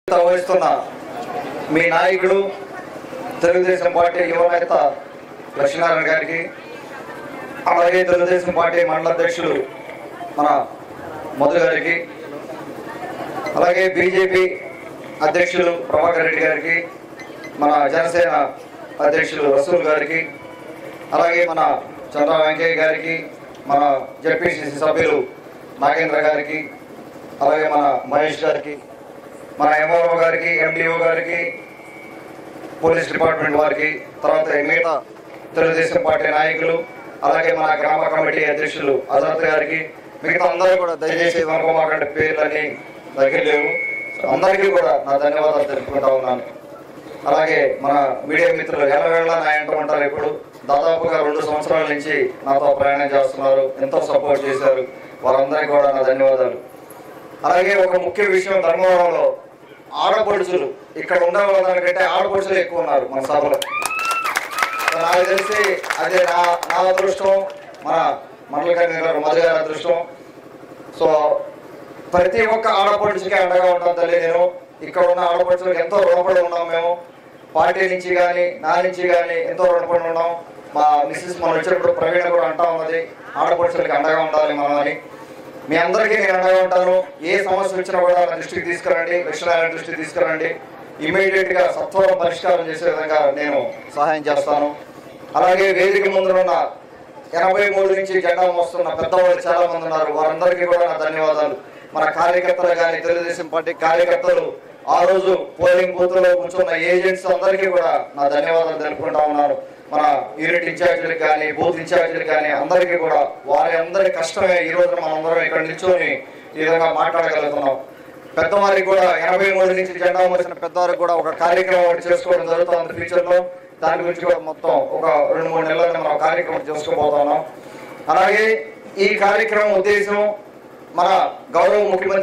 వహిస్తున్న మీ నాయకుడు తెలుగుదేశం పార్టీ యువ నేత లక్ష్మీనారాయణ గారికి, అలాగే తెలుగుదేశం పార్టీ మండల అధ్యక్షులు మన మధు గారికి, అలాగే బీజేపీ అధ్యక్షులు ప్రభాకర్ రెడ్డి గారికి, మన జనసేన అధ్యక్షులు రసూల్ గారికి, అలాగే మన చంద్ర వెంకయ్య గారికి, మన జెడ్పీసీసీ సభ్యులు నాగేంద్ర గారికి, అలాగే మన మహేష్ గారికి, మన ఎంఆర్ఓ గారికి, ఎండిఓ గారికి, పోలీస్ డిపార్ట్మెంట్ వారికి, తర్వాత మిగతా తెలుగుదేశం పార్టీ నాయకులు, అలాగే మన గ్రామ కమిటీ అధ్యక్షులు ఆజాద్ గారికి, మిగతా అందరూ కూడా దయచేసి అనుకోమాకంటే పేర్లన్నీ దగ్గర లేవు. అందరికీ కూడా నా ధన్యవాదాలు తెలుపుకుంటా ఉన్నాను. అలాగే మన మీడియా మిత్రులు ఎల్లవేళ నా ఎంట ఉంటారు. ఇప్పుడు దాదాపుగా 2 సంవత్సరాల నుంచి నాతో ప్రయాణం చేస్తున్నారు, ఎంతో సపోర్ట్ చేశారు. వారందరికీ కూడా నా ధన్యవాదాలు. అలాగే ఒక ముఖ్య విషయం, ధర్మవరంలో ఆడపడుచులు ఇక్కడ ఉండే వాళ్ళకంటే ఆడపడుచులు ఎక్కువ ఉన్నారు మన సభలో. నాకు తెలిసి అదే నా అదృష్టం, మన మండల కన్వీనర్ మధు గారి అదృష్టం. సో ప్రతి ఒక్క ఆడపడుచుకి అండగా ఉంటాం తల్లి. నేను ఇక్కడ ఉన్న ఆడపడుచులకు ఎంతో రుణపడి ఉన్నాం. మేము పార్టీ నుంచి కానీ నా నుంచి కానీ ఎంతో రుణపడి ఉన్నాం. మా మిస్సెస్ మనం వచ్చినప్పుడు ప్రవీణ కూడా అంటా ఉన్నది, ఆడపడుచులకి అండగా ఉండాలి మనం అని. మీ అందరికీ నేను అండగా ఉంటాను. ఏ సమస్య వచ్చినా కూడా నా దృష్టికి తీసుకురండి, లక్ష్మీనారాయణ దృష్టికి తీసుకురండి. ఇమీడియట్గా సత్వరం పరిష్కారం చేసే విధంగా నేను సహాయం చేస్తాను. అలాగే వేదిక ముందున్న 83 నుంచి జెండా మోస్తున్న పెద్దవాళ్ళు చాలా మంది ఉన్నారు. వారందరికీ కూడా నా ధన్యవాదాలు. మన కార్యకర్తలు కానీ, తెలుగుదేశం పార్టీ కార్యకర్తలు, ఆ రోజు పోలింగ్ బూత్లో కూర్చున్న ఏజెంట్స్ అందరికీ కూడా నా ధన్యవాదాలు తెలుపుకుంటా ఉన్నాను. మన యూనిట్ ఇన్ఛార్జీలకు కానీ, బూత్ ఇన్ఛార్జీలకు కానీ అందరికీ కూడా వారి అందరి కష్టమే ఈ రోజు మనందరం ఇక్కడ నిల్చొని ఈ విధంగా మాట్లాడగలుగుతున్నాం. పెద్దవారికి కూడా 83 నుంచి జెండా మోసిన పెద్దవారికి కూడా ఒక కార్యక్రమం ఒకటి చేసుకోవడం జరుగుతుంది ఫ్యూచర్లో. దాని గురించి కూడా మొత్తం ఒక 2-3 నెలల్లో మనం కార్యక్రమం చేసుకోబోతున్నాం. అలాగే ఈ కార్యక్రమం ఉద్దేశం మన గౌరవ ముఖ్యమంత్రి